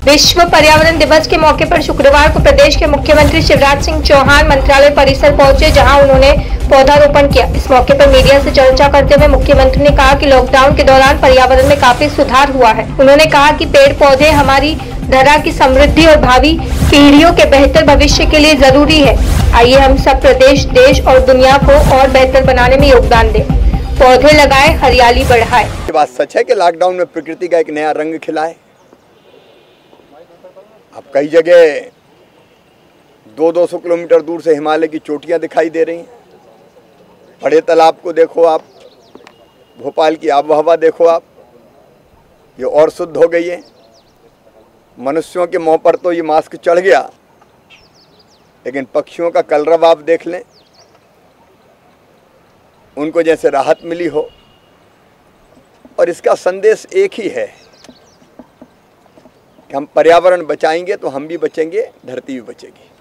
विश्व पर्यावरण दिवस के मौके पर शुक्रवार को प्रदेश के मुख्यमंत्री शिवराज सिंह चौहान मंत्रालय परिसर पहुंचे, जहां उन्होंने पौधारोपण किया। इस मौके पर मीडिया से चर्चा करते हुए मुख्यमंत्री ने कहा कि लॉकडाउन के दौरान पर्यावरण में काफी सुधार हुआ है। उन्होंने कहा कि पेड़ पौधे हमारी धरा की समृद्धि और भावी पीढ़ियों के बेहतर भविष्य के लिए जरूरी है। आइए हम सब प्रदेश, देश और दुनिया को और बेहतर बनाने में योगदान दें। पौधे लगाए, हरियाली बढ़ाए। ये बात सच है कि लॉकडाउन में प्रकृति का एक नया रंग खिला है। अब कई जगह 200-200 किलोमीटर दूर से हिमालय की चोटियां दिखाई दे रही हैं। बड़े तालाब को देखो आप, भोपाल की आबो हवा देखो आप, ये और शुद्ध हो गई है। मनुष्यों के मुंह पर तो ये मास्क चढ़ गया, लेकिन पक्षियों का कलरव आप देख लें, उनको जैसे राहत मिली हो। और इसका संदेश एक ही है कि हम पर्यावरण बचाएंगे तो हम भी बचेंगे, धरती भी बचेगी।